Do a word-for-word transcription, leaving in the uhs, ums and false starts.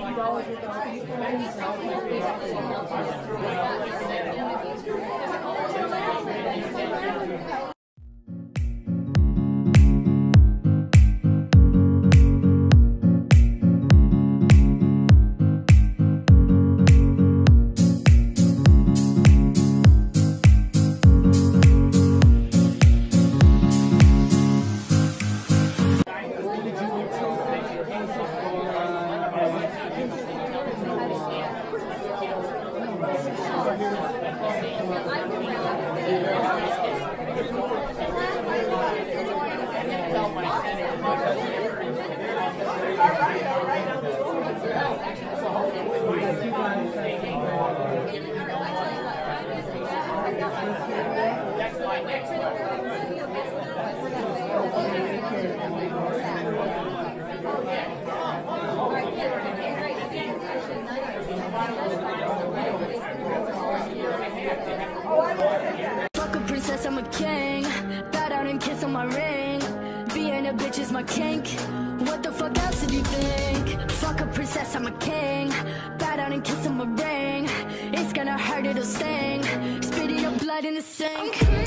Fuck a princess, I'm a king. Bow down and kiss on my ring. Being a bitch is my kink. What the fuck else did you think? Fuck a princess, I'm a king. Bow down and kiss on my ring. It's gonna hurt, it'll sting. Spitting your blood in the sink.